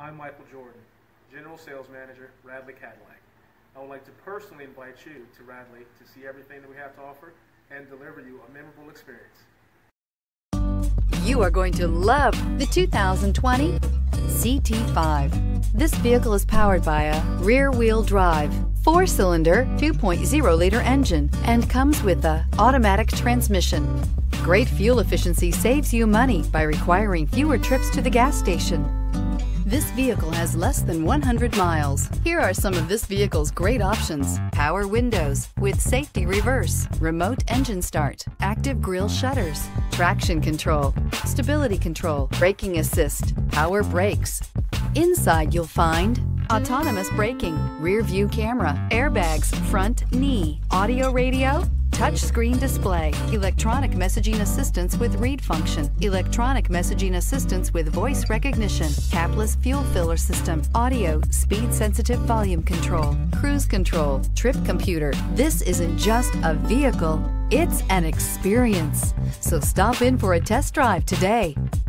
I'm Michael Jordan, General Sales Manager, Radley Cadillac. I would like to personally invite you to Radley to see everything that we have to offer and deliver you a memorable experience. You are going to love the 2020 CT5. This vehicle is powered by a rear-wheel drive, 4-cylinder, 2.0-liter engine and comes with an automatic transmission. Great fuel efficiency saves you money by requiring fewer trips to the gas station. This vehicle has less than 100 miles. Here are some of this vehicle's great options: power windows with safety reverse, remote engine start, active grille shutters, traction control, stability control, braking assist, power brakes. Inside you'll find autonomous braking, rear view camera, airbags, front knee, audio radio, touchscreen display, electronic messaging assistance with read function, electronic messaging assistance with voice recognition, capless fuel filler system, audio, speed-sensitive volume control, cruise control, trip computer. This isn't just a vehicle, it's an experience. So stop in for a test drive today.